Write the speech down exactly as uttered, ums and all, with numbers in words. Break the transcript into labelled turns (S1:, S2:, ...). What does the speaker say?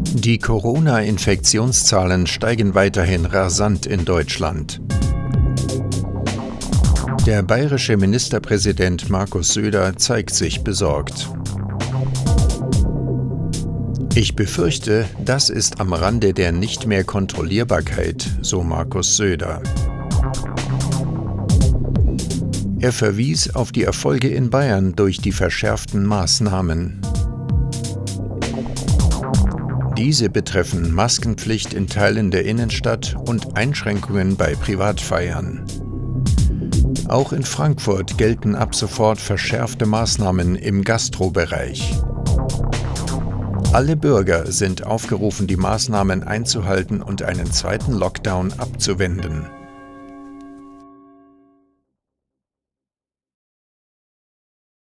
S1: Die Corona-Infektionszahlen steigen weiterhin rasant in Deutschland. Der bayerische Ministerpräsident Markus Söder zeigt sich besorgt. Ich befürchte, das ist am Rande der nicht mehr Kontrollierbarkeit, so Markus Söder. Er verwies auf die Erfolge in Bayern durch die verschärften Maßnahmen. Diese betreffen Maskenpflicht in Teilen der Innenstadt und Einschränkungen bei Privatfeiern. Auch in Frankfurt gelten ab sofort verschärfte Maßnahmen im Gastrobereich. Alle Bürger sind aufgerufen, die Maßnahmen einzuhalten und einen zweiten Lockdown abzuwenden.